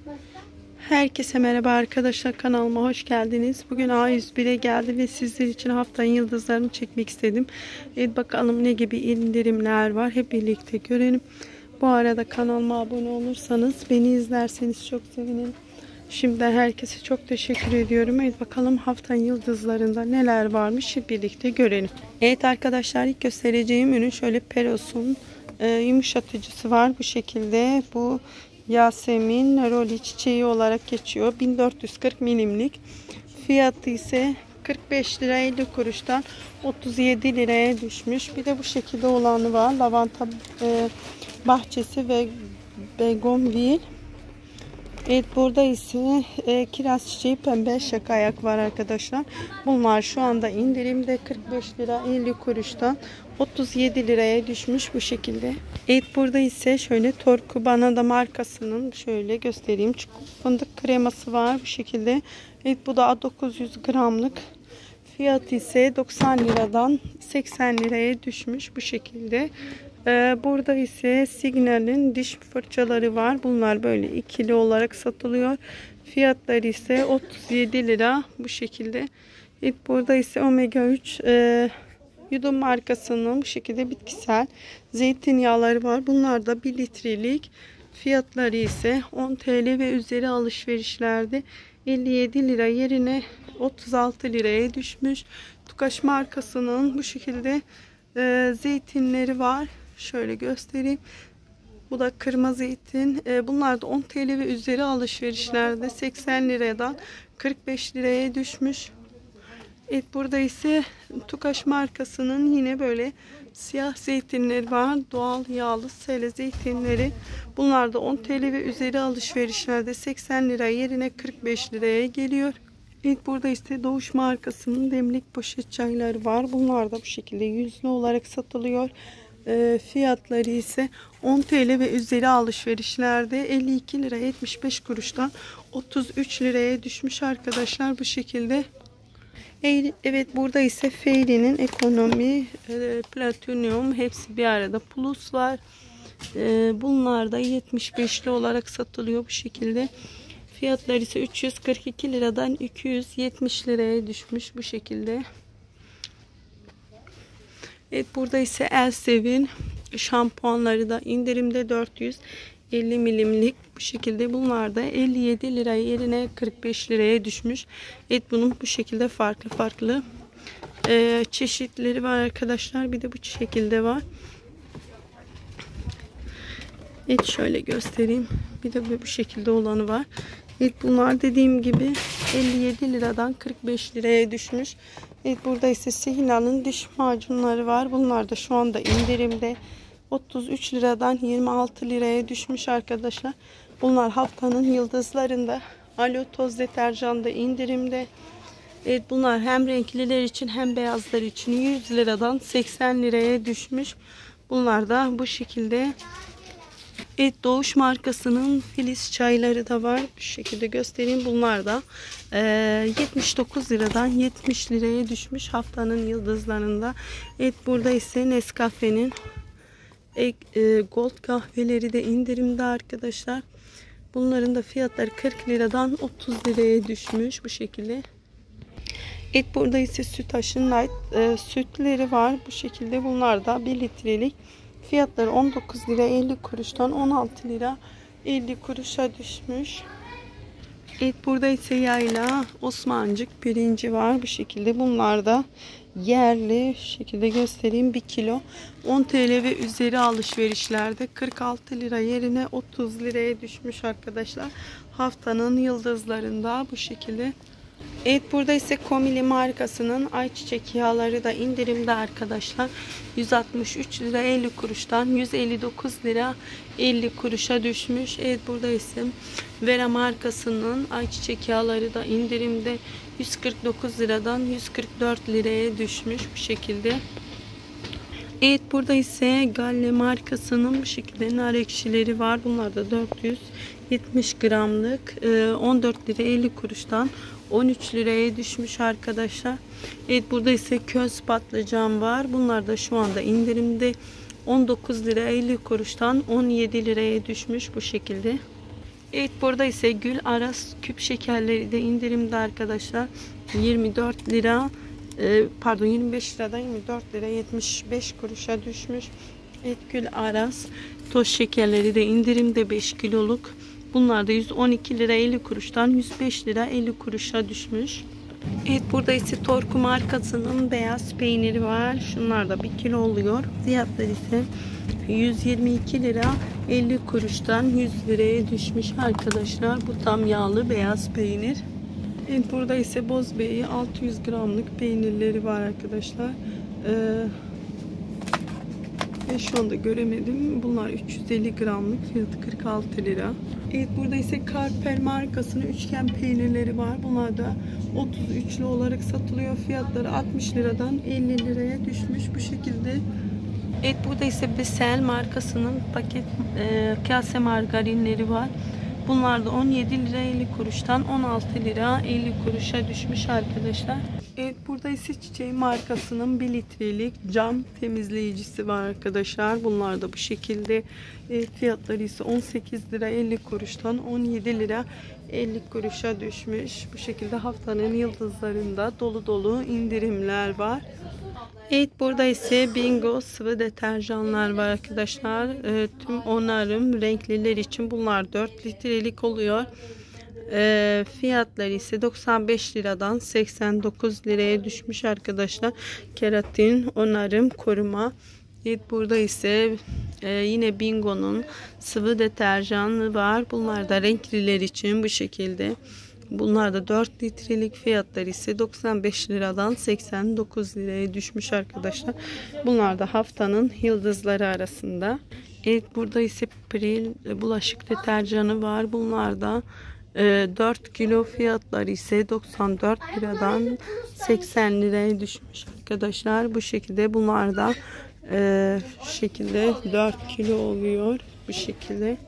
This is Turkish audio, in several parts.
Herkese merhaba arkadaşlar, kanalıma hoş geldiniz. Bugün A101'e geldi ve sizler için haftanın yıldızlarını çekmek istedim. Evet, bakalım ne gibi indirimler var, hep birlikte görelim. Bu arada kanalıma abone olursanız, beni izlerseniz çok sevinirim. Şimdiden herkese çok teşekkür ediyorum. Evet, bakalım haftanın yıldızlarında neler varmış, hep birlikte görelim. Evet arkadaşlar, ilk göstereceğim ürün şöyle Peros'un yumuşatıcısı var bu şekilde. Bu Yasemin Neroli çiçeği olarak geçiyor. 1440 milimlik. Fiyatı ise 45 lira 50 kuruştan 37 liraya düşmüş. Bir de bu şekilde olanı var. Lavanta bahçesi ve begonvil. Evet, burada ise kiraz çiçeği pembe şaka ayak var arkadaşlar. Bunlar şu anda indirimde 45 lira 50 kuruştan 37 liraya düşmüş bu şekilde. Evet, burada ise şöyle Torku Banada markasının şöyle göstereyim. Fındık kreması var bu şekilde. Evet, bu da 900 gramlık. Fiyatı ise 90 liradan 80 liraya düşmüş bu şekilde. Burada ise Signal'in diş fırçaları var. Bunlar böyle ikili olarak satılıyor. Fiyatları ise 37 lira bu şekilde. Evet, burada ise Omega 3 Yudum markasının bu şekilde bitkisel zeytinyağları var. Bunlar da 1 litrelik. Fiyatları ise 10 TL ve üzeri alışverişlerde 57 lira yerine 36 liraya düşmüş. Tukaş markasının bu şekilde zeytinleri var. Şöyle göstereyim. Bu da kırmızı zeytin. Bunlar da 10 TL ve üzeri alışverişlerde 80 liradan 45 liraya düşmüş. Evet, burada ise Tukaş markasının yine böyle siyah zeytinleri var. Doğal yağlı sele zeytinleri. Bunlar da 10 TL ve üzeri alışverişlerde 80 lira yerine 45 liraya geliyor. Evet, burada ise Doğuş markasının demlik poşet çayları var. Bunlar da bu şekilde yüzlü olarak satılıyor. Fiyatları ise 10 TL ve üzeri alışverişlerde 52 lira 75 kuruştan 33 liraya düşmüş arkadaşlar bu şekilde. Evet, burada ise Fairy'nin ekonomi platinyum hepsi bir arada plus var. Bunlar da 75'li olarak satılıyor bu şekilde. Fiyatları ise 342 liradan 270 liraya düşmüş bu şekilde. Evet, burada ise Elsev'in şampuanları da indirimde 450 milimlik bu şekilde. Bunlar da 57 lira yerine 45 liraya düşmüş. Evet, bunun bu şekilde farklı çeşitleri var arkadaşlar. Bir de bu şekilde var. Evet, şöyle göstereyim. Bir de bu şekilde olanı var. Evet, bunlar dediğim gibi 57 liradan 45 liraya düşmüş. Evet, burada ise Signal'ın diş macunları var. Bunlar da şu anda indirimde 33 liradan 26 liraya düşmüş arkadaşlar. Bunlar haftanın yıldızlarında. Alo toz deterjan da indirimde. Evet, bunlar hem renkliler için hem beyazlar için 100 liradan 80 liraya düşmüş. Bunlar da bu şekilde. Evet, Doğuş markasının filiz çayları da var. Bu şekilde göstereyim. Bunlar da 79 liradan 70 liraya düşmüş haftanın yıldızlarında. Evet, burada ise Nescafe'nin Gold kahveleri de indirimde arkadaşlar. Bunların da fiyatları 40 liradan 30 liraya düşmüş bu şekilde. Evet, burada ise Sütaş'ın light sütleri var bu şekilde. Bunlar da 1 litrelik. Fiyatları 19 lira 50 kuruştan 16 lira 50 kuruşa düşmüş. Evet, burada ise Yayla Osmancık pirinci var bu şekilde. Bunlar da yerli şekilde göstereyim. 1 kilo 10 TL ve üzeri alışverişlerde 46 lira yerine 30 liraya düşmüş arkadaşlar. Haftanın yıldızlarında bu şekilde. Evet, burada ise Komili markasının ayçiçek yağları da indirimde arkadaşlar. 163 lira 50 kuruştan 159 lira 50 kuruşa düşmüş. Evet, burada ise Vera markasının ayçiçek yağları da indirimde 149 liradan 144 liraya düşmüş bu şekilde. Evet, burada ise Galle markasının bu şekilde nar ekşileri var. Bunlar da 470 gramlık 14 lira 50 kuruştan 13 liraya düşmüş arkadaşlar. Evet, burada ise köz patlıcan var. Bunlar da şu anda indirimde 19 lira 50 kuruştan 17 liraya düşmüş bu şekilde. Evet, burada ise Gül Aras küp şekerleri de indirimde arkadaşlar. 24 lira pardon 25 liradan 24 lira 75 kuruşa düşmüş. Evet, Gül Aras toz şekerleri de indirimde 5 kiloluk. Bunlar da 112 lira 50 kuruştan 105 lira 50 kuruşa düşmüş. Evet, burada ise Torku markasının beyaz peyniri var. Şunlar da 1 kilo oluyor. Fiyatları ise 122 lira 50 kuruştan 100 liraya düşmüş arkadaşlar. Bu tam yağlı beyaz peynir. Evet, burada ise Bozbey'i 600 gramlık peynirleri var arkadaşlar. Şu anda göremedim. Bunlar 350 gramlık, fiyatı 46 lira. Evet, burada ise Karper markasının üçgen peynirleri var. Bunlar da 33'lü olarak satılıyor. Fiyatları 60 liradan 50 liraya düşmüş bu şekilde. Evet, burada ise Besel markasının paket kase margarinleri var. Bunlar da 17 lira 50 kuruştan 16 lira 50 kuruşa düşmüş arkadaşlar. Evet, burada ise Çiçeği markasının 1 litrelik cam temizleyicisi var arkadaşlar. Bunlar da bu şekilde. Fiyatları ise 18 lira 50 kuruştan 17 lira 50 kuruşa düşmüş. Bu şekilde haftanın yıldızlarında dolu dolu indirimler var. Evet, burada ise Bingo sıvı deterjanlar var arkadaşlar. Tüm onarım renkliler için bunlar 4 litrelik oluyor. Fiyatları ise 95 liradan 89 liraya düşmüş arkadaşlar. Keratin onarım koruma. Evet, burada ise yine Bingo'nun sıvı deterjanı var. Bunlar da renkliler için bu şekilde. Bunlar da 4 litrelik, fiyatları ise 95 liradan 89 liraya düşmüş arkadaşlar. Bunlar da haftanın yıldızları arasında. Evet, burada ise Pril bulaşık deterjanı var. Bunlar da 4 kilo, fiyatları ise 94 liradan 80 liraya düşmüş arkadaşlar. Bu şekilde bunlar da şekilde 4 kilo oluyor bu şekilde.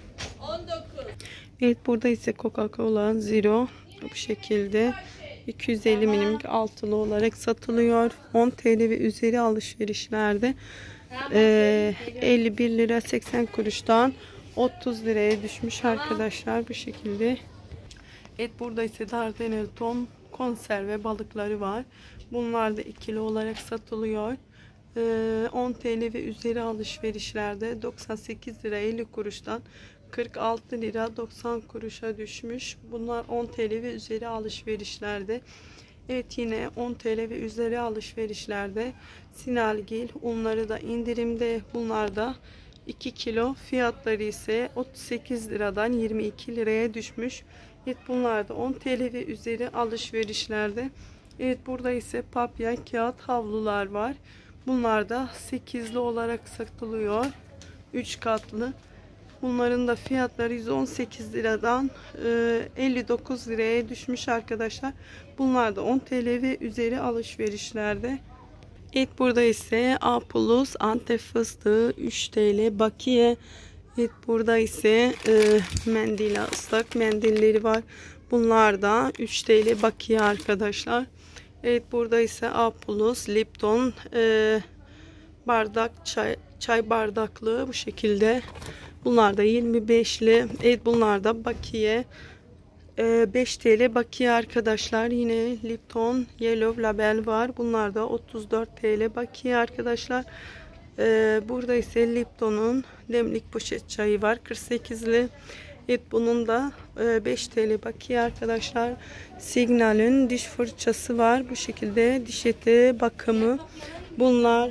Evet, burada ise Coca-Cola Zero bu şekilde 250 milimlik altılı olarak satılıyor. 10 TL ve üzeri alışverişlerde 51 lira 80 kuruştan 30 liraya düşmüş arkadaşlar bu şekilde. Evet, burada ise Dardanel ton konserve balıkları var. Bunlar da ikili olarak satılıyor. 10 TL ve üzeri alışverişlerde 98 lira 50 kuruştan 46 lira 90 kuruşa düşmüş. Bunlar 10 TL ve üzeri alışverişlerde. Evet, yine 10 TL ve üzeri alışverişlerde Sinalgil unları da indirimde. Bunlar da 2 kilo, fiyatları ise 38 liradan 22 liraya düşmüş. Evet, bunlar da 10 TL ve üzeri alışverişlerde. Evet, burada ise papya kağıt havlular var. Bunlar da 8'li olarak satılıyor. 3 katlı. Bunların da fiyatları 118 liradan 59 liraya düşmüş arkadaşlar. Bunlar da 10 TL ve üzeri alışverişlerde. Evet, burada ise A+ Antep fıstığı 3 TL bakiye. Evet, burada ise mendil, ıslak mendilleri var. Bunlar da 3 TL bakiye arkadaşlar. Evet, burada ise A+ Lipton bardak çay bardaklığı bu şekilde. Bunlar da 25'li. Evet, bunlar da bakiye 5 TL bakiye arkadaşlar. Yine Lipton Yellow Label var. Bunlar da 34 TL bakiye arkadaşlar. Burada ise Lipton'un demlik poşet çayı var 48'li. Evet, bunun da 5 TL bakiye arkadaşlar. Signal'ün diş fırçası var. Bu şekilde diş eti bakımı. Bunlar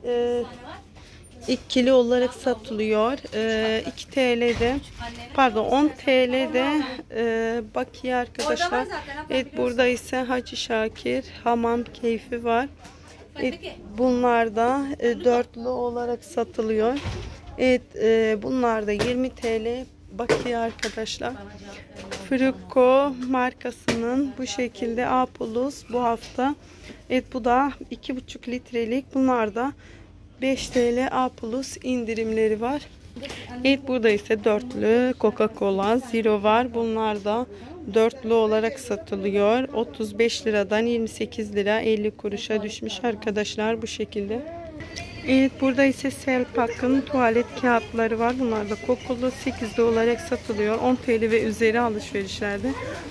ikili olarak satılıyor. 2 TL'de pardon 10 TL'de bakiye arkadaşlar. Evet, burada ise Hacı Şakir hamam keyfi var. Evet, bunlar da dörtlü olarak satılıyor. Evet, bunlar da 20 TL bakiye arkadaşlar. Fruko markasının bu şekilde A+ bu hafta. Evet, bu da 2,5 litrelik. Bunlar da 5 TL A+ indirimleri var. Evet, burada ise dörtlü Coca-Cola Zero var. Bunlar da dörtlü olarak satılıyor. 35 liradan 28 lira 50 kuruşa düşmüş arkadaşlar bu şekilde. Evet, burada ise Selpak'ın tuvalet kağıtları var. Bunlar da kokulu 8'de olarak satılıyor. 10 TL ve üzeri alışverişlerde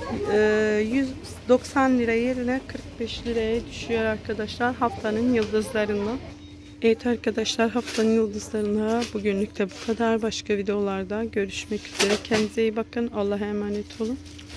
190 lira yerine 45 liraya düşüyor arkadaşlar, haftanın yıldızlarından. Evet arkadaşlar, haftanın yıldızlarına bugünlük de bu kadar. Başka videolarda görüşmek üzere. Kendinize iyi bakın. Allah'a emanet olun.